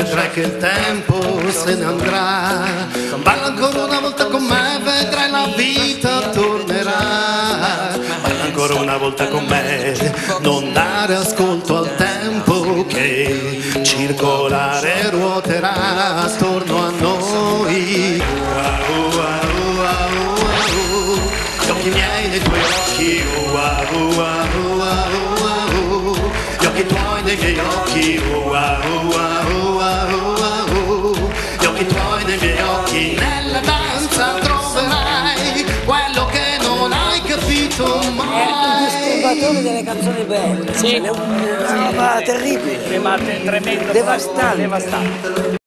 vedrai che il tempo se ne andrà. Balla ancora una volta con me, vedrai la vita tornerà. Balla ancora una volta con me, non dare ascolto al tempo che circolare ruoterà attorno a noi. Gli occhi miei nei tuoi occhi, gli occhi tuoi nei miei occhi, gli occhi tuoi nei miei occhi. Nella danza troverai quello che non hai capito mai. È un disturbatore delle canzoni belle, sì, è una roba terribile, tremendo, devastante. devastante.